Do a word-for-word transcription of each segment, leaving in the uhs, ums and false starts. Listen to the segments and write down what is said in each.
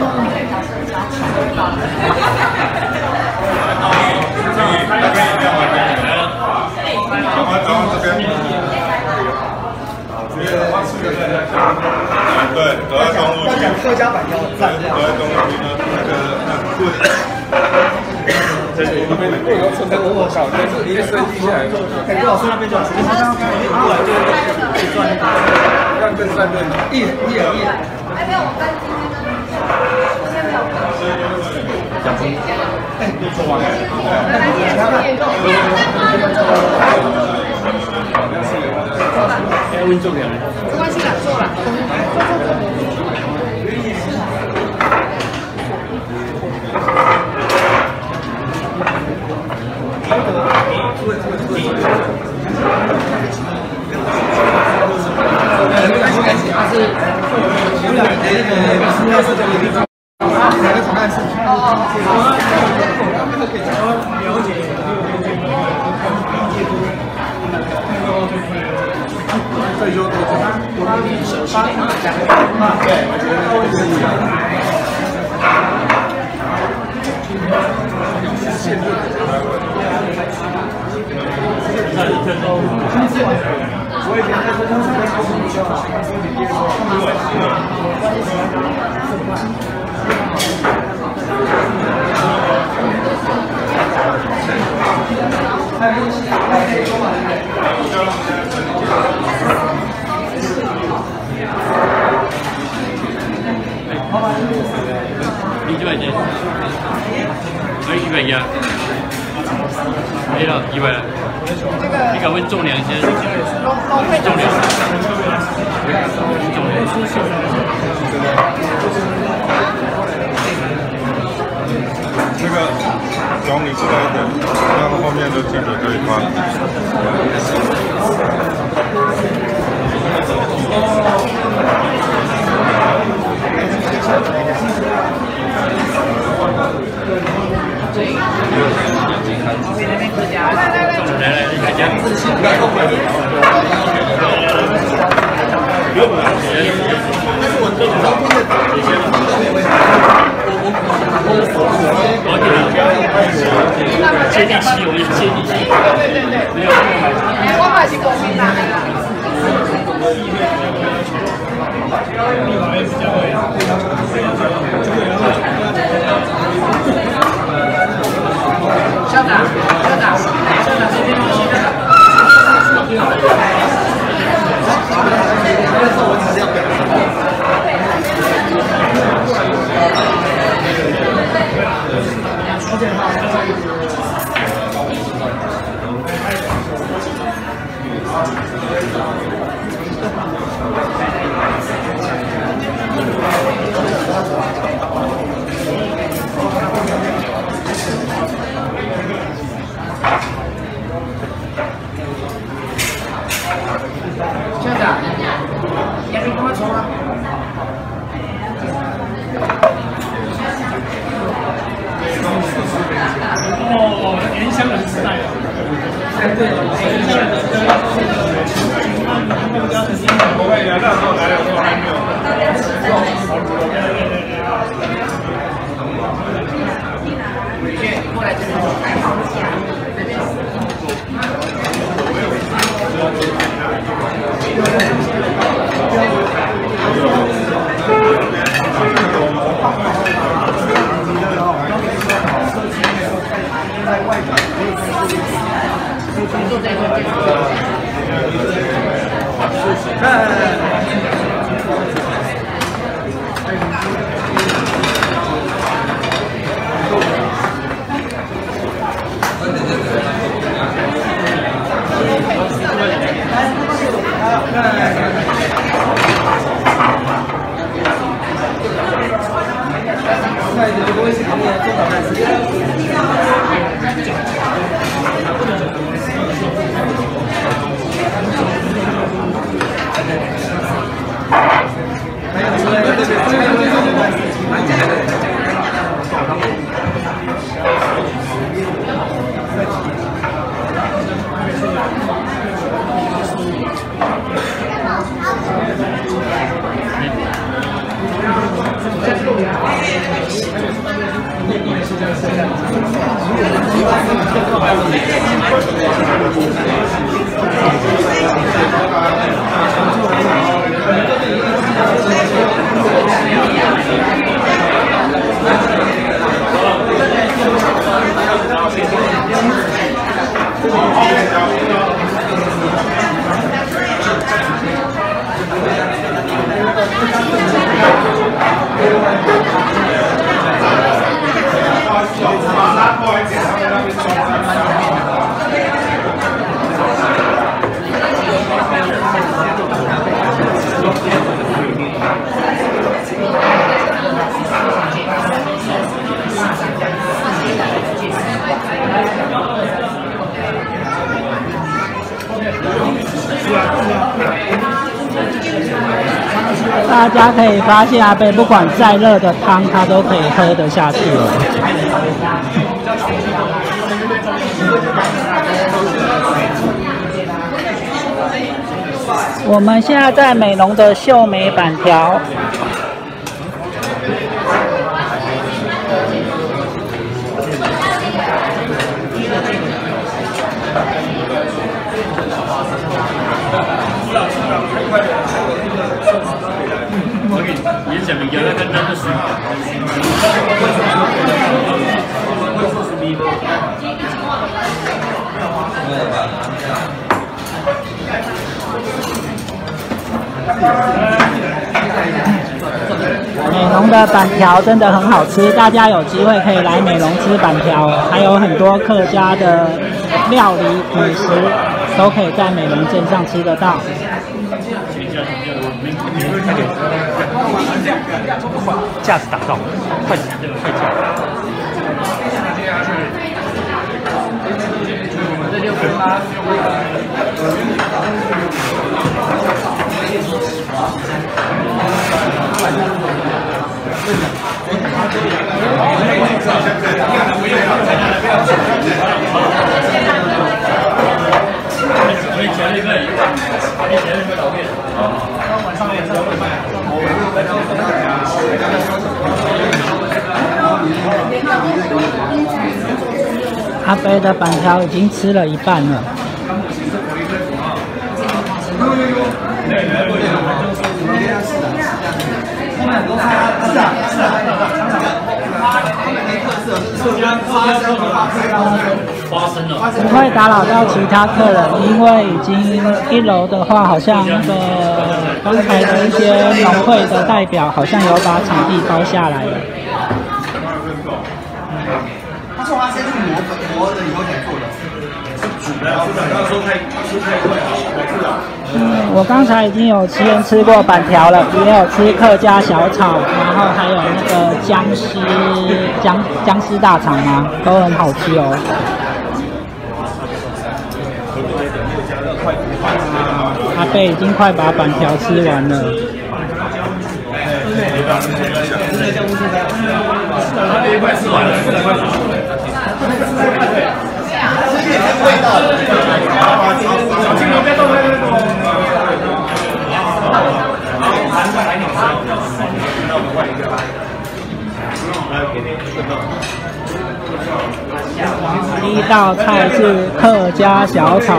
对，走在中路区， 客家板腰站这样。 走在中路区呢，那个那棍。这是那边的过油车在我搞，但是一升级下来， 哎，郭老师那边就好，你好像过来就可以转一转， 让更三顿， 一一人一人。 哎，没有，我跟今天跟今天没有。 讲中，哎，做完了。 来来，你看看。 哎，温重点。 没关系啦，做了。做做做。 他是有两那个资料是这个地方，哪个长按是？哦了解。所以说，我他比熟悉点，对，我觉得那问题我以前在公司在考什么学校？ 你几百斤？哎，一百一啊！没了，一百了。你敢问重量先？重量。重量。 那个装你出来一点，然后后面的镜头可以翻。 来来来，大家。 但是我昨天接地气，我们接地气。 对对对。没有。哎，我买是国民党的。校长，校长，校长这边东西的。校长，眼睛干嘛冲啊？ 哦，原乡人时代。哎，对，原乡人的那个他们家的新闻， 不会呀，那时候来的时候还没有。 回去过来这边还好一下，这边。 在外表可以看出，坐在这边。那你这个微信旁边做好看时间。 在这边。 大家可以发现，阿贝不管再热的汤，他都可以喝得下去了。我们现在在美浓的秀美板条。 你想不要那个那个水？ 美浓的板条真的很好吃，大家有机会可以来美浓吃板条，还有很多客家的料理美食都可以在美浓镇上吃得到。 架子打到，快快架！这就可以吗？我以前那个，以前那个导片，晚上也是会卖。 阿贝的板条已经吃了一半了。不会打扰到其他客人，因为已经一楼的话，好像那个刚才的一些农会的代表好像有把场地包下来了。 他说他先去磨磨了以后才做的，是煮的。是的，他说太吃太快了，是的。 嗯，我刚才已经有先吃过板条了，也有吃客家小炒，然后还有那个姜丝姜姜丝大肠嘛，都很好吃哦。阿贝已经快把板条吃完了。 他这一块吃完了，这一块吃完了。味道，小青龙别动，别动。 第一道菜是客家小炒。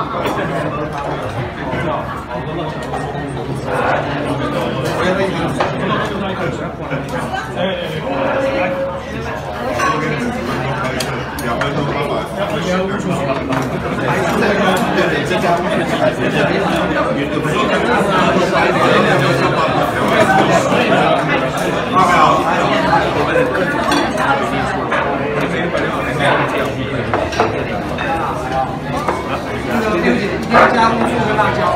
加乌醋跟辣椒。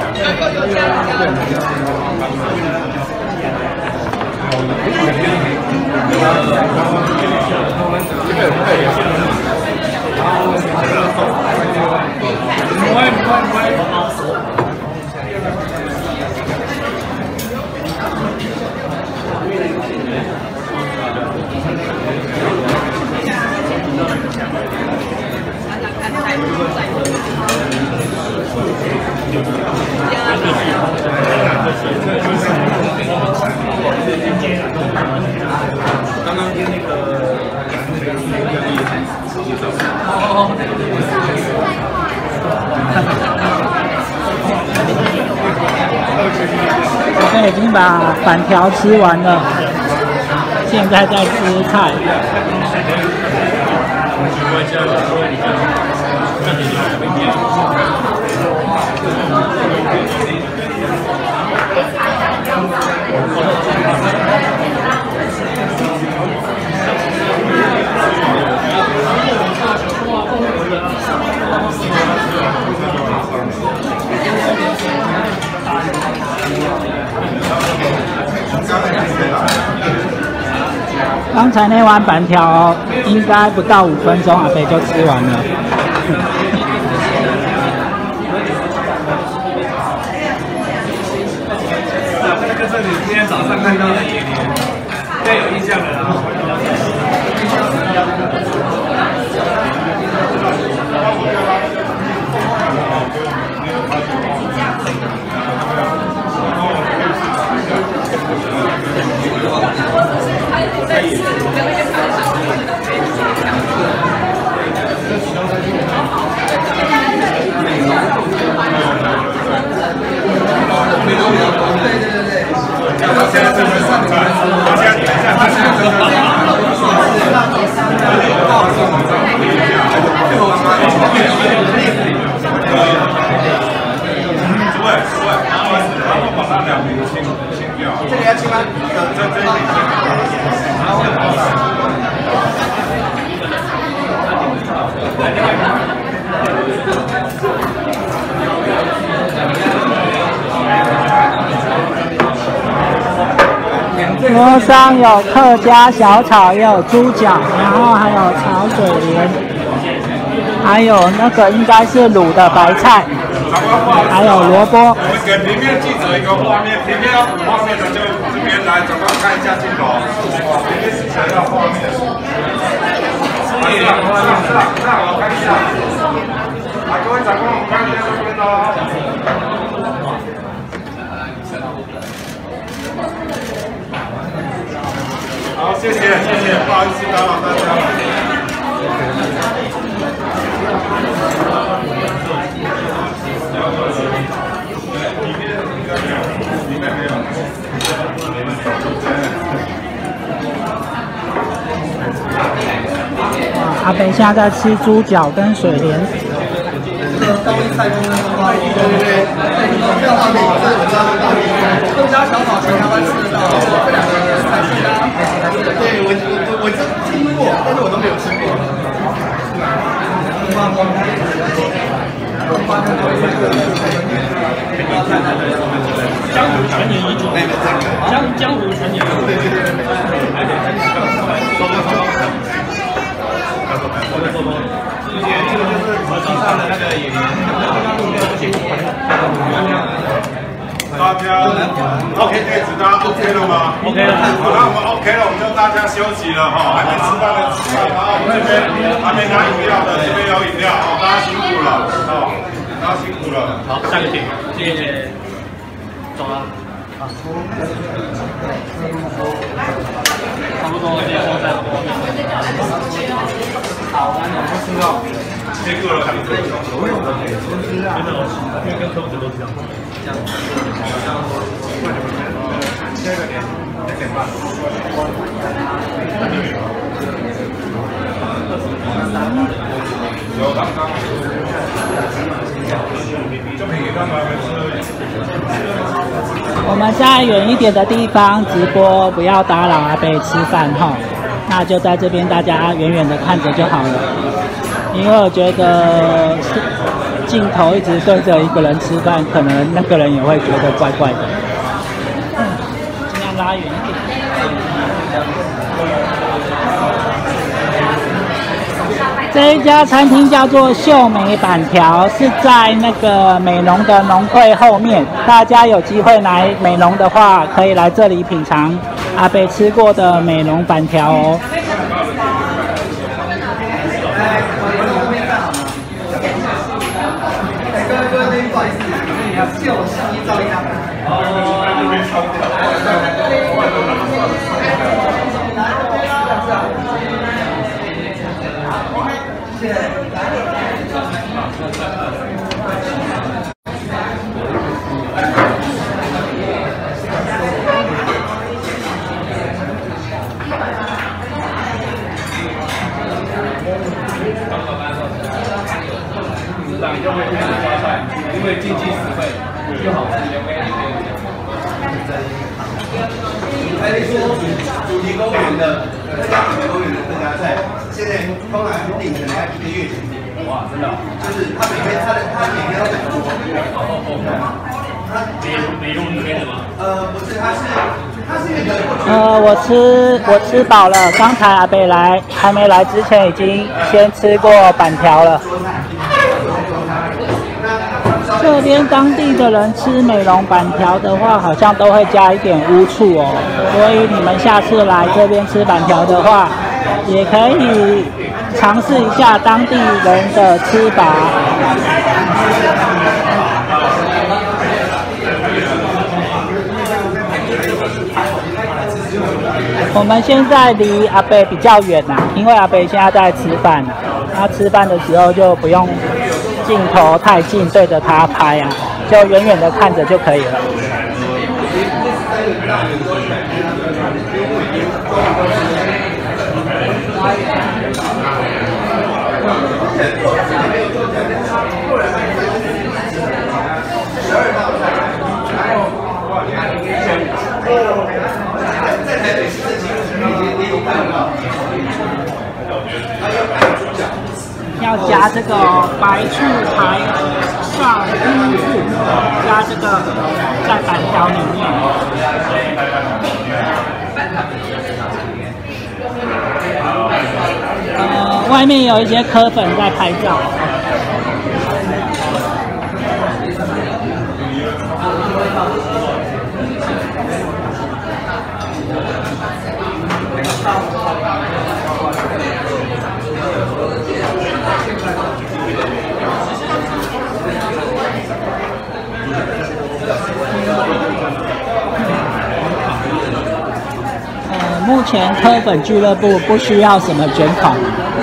刚刚我们已经把板条吃完了，现在在吃菜。刚才那碗板条应该不到五分钟，阿北就吃完了。 这个是你今天早上看到的野莲，应该有印象的啦。这里要清吗？这这里。 桌上有客家小炒，也有猪脚，然后还有炒水莲，还有那个应该是卤的白菜，还有萝卜。 我们给平面记者一个画面，平面要补画面的就这边来，总共看一下镜头。平面是想要画面。是啊，是啊，是啊，我看一下。来，各位长官，我们看一下这边哦。好，谢谢，谢谢，不好意思打扰大家了。里面没有。 阿北现在在吃猪脚跟水莲。 高丽菜跟花对对对，这样画面是我知道的画面。客家小炒全台湾吃得到，这两个菜是啊。对我我我真听过，但是我都没有吃过。江湖传言已久，江江湖传言。对对对对。 上的那个演员，大家 OK 可以知道 OK 了吗 ？OK 了。 好，那我们 OK 了，我们就大家休息了哈。还没吃饭的吃饭，然后我们这边还没拿饮料的，这边有饮料哦，大家辛苦了哦，大家辛苦了。 好，下个点，谢谢。走了。啊。差不多，接收在后面。好，我知道。 这个了， 真的，因为跟客户都是这样。这样。 这个点，这点半。有刚刚。就便宜干嘛？ 我们在远一点的地方直播，不要打扰阿北吃饭哈。那就在这边，大家远远的看着就好了。因为我觉得镜头一直对着一个人吃饭，可能那个人也会觉得怪怪的。嗯，尽量拉远一点。这一家餐厅叫做秀美板条，是在那个美浓的农会后面。大家有机会来美浓的话，可以来这里品尝阿北吃过的美浓板条哦。 不好意思，借我相机照一张。谢谢。 园的嘉北公园的客家菜，现在通常订可能要一个月前。哇，真的、哦？就是他每天他的他每天都在做。他美美容那边的吗？呃，不是，他是他是那个。 呃，我吃我吃饱了，刚才阿北来还没来之前已经先吃过板条了。这边当地的人吃美容板条的话，好像都会加一点乌醋哦，所以你们下次来这边吃板条的话，也可以尝试一下当地人的吃法。我们现在离阿北比较远呐、啊，因为阿北现在在吃饭，他吃饭的时候就不用镜头太近对着他拍啊，就远远的看着就可以了。要加这个白醋排上乌醋，加这个在板条里面。呃，外面有一些柯粉在拍照。呃，目前柯粉俱乐部不需要什么卷筒。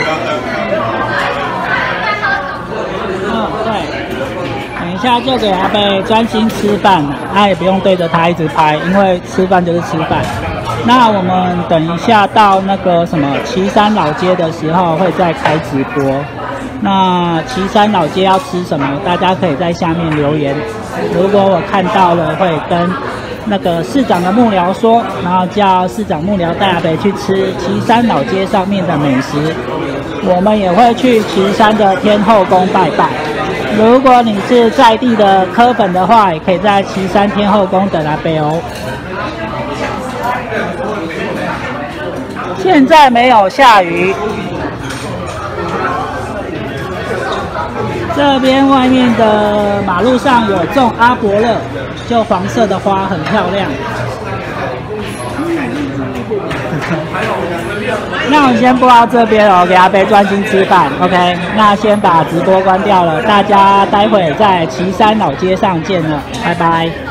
嗯，对。等一下就给阿贝专心吃饭，他也不用对着他一直拍，因为吃饭就是吃饭。那我们等一下到那个什么旗山老街的时候会再开直播。那旗山老街要吃什么？大家可以在下面留言。如果我看到了，会跟那个市长的幕僚说，然后叫市长幕僚带阿北去吃旗山老街上面的美食。我们也会去旗山的天后宫拜拜。如果你是在地的柯粉的话，也可以在旗山天后宫等阿北哦。现在没有下雨。这边外面的马路上有种阿伯乐，就黄色的花很漂亮。那我先播到这边哦，给阿北专心吃饭。OK， 那先把直播关掉了，大家待会在旗山老街上见了，拜拜。